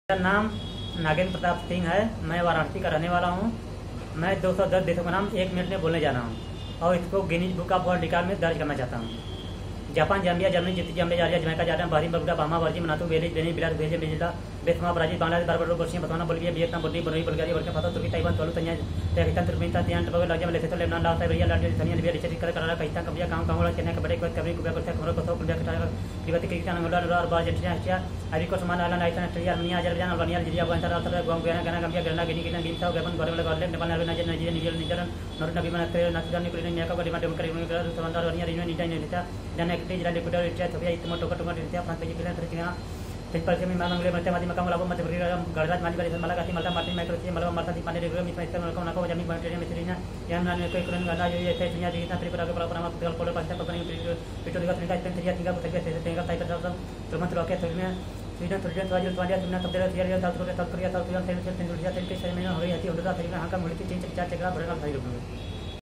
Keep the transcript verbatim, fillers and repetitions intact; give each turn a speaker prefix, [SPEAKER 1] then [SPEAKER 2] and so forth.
[SPEAKER 1] मेरा नाम नागेंद्र प्रताप सिंह है। मैं वाराणसी का रहने वाला हूँ। मैं दो सौ दस देशों का नाम एक मिनट में बोलने जा रहा हूँ और इसको Guinness Book of World Record में दर्ज करना चाहता हूँ। जापान, जाम्बिया, जर्मनी, जिती, Zambia, Georgia, Jamaica, Jordan, Bahrain, Bermuda, Bahamas, Virgin, मनातू, बेलीज, बेनिन, बिलास, Belgium, Venezuela, Belgium, Brazil, Bangladesh, Barbados, Bosnia, Botswana, Bolivia, Vietnam, Bulgaria, Brunei, Bulgaria, Burkina Faso, तुर्की, Taiwan, Tuvalu, Tanzania, Pakistan, Turkmenistan, तियान, Tobago, Laos, Lesotho, Lebanon, Laos, Siberia, Latvia, Libya, Richard, Canada, Pakistan, कंबिया, Congo, कंगोला, Kenya, Canada, Kuwait, Cameroon, Cuba, Costa Rica, Kosovo, Colombia, Canada, Tibet, Kyrgyzstan, Angola, अरब, Argentina, Austria, Ivory Coast, Oman, Ireland, Iceland, Australia, Armenia, Azerbaijan, Albania, Algeria, Afghanistan, Australia, Guam, Guyana, Ghana, Gambia, Grenada, Guinea, Guinea, Guinea, साउ, Gabon, Guatemala, गार्डलैंड, Nepal, Norway, Nigeria, Nigeria, New Zealand, New Zealand, Norway, नबी, मनाक्रे, नासुदान, न्यूक्लियन, न्याका, डिमा, Democratic, Rwanda, रोनिया, रिनो, नीटा, नीटा, जाना, Equator, Israel, Ecuador, Italy, Ethiopia, इथमो, Togo, Togo, Ethiopia, France, Egypt, तुर्की, फिलिपाइंस, मंगोलिया, मध्य मध्य मकाम, लाभो, मध्य प्रदेश, गणराज्य, माली, बरिस, मलागासी, माल्टा, मार्टिन, माइक्रोनेशिया, मलावा, माल्टा, दीप, पांडे, रिगुरा, मिस्र, मोनाको, नाको, जामी, मॉरिटेनिया, मिस्रीना, यमन, यूक्रेन, गाना, यूएसए, दुनिया, जितना Tripura, Panama, Portugal, Poland, Pakistan, Papua, पिटोरिका, Sri Lanka, Spain, Syria, Singapore, Serbia, Senegal, Cyprus, Turkmenistan, तुर्की, तुर्कमेनिस्तान, स्वीडन, तुर्की, स्वाजिल, स्वाजिल, तुर्कमेनिस्तान, तब्दील, Syria, South Korea, South Korea, South Sudan, Senegal, Senegal, Senegal, Senegal, Hungary, Hungary, Honduras, Hong Kong, Mauritius, चीन, चार, चेक, भूटान, थाईलैंड।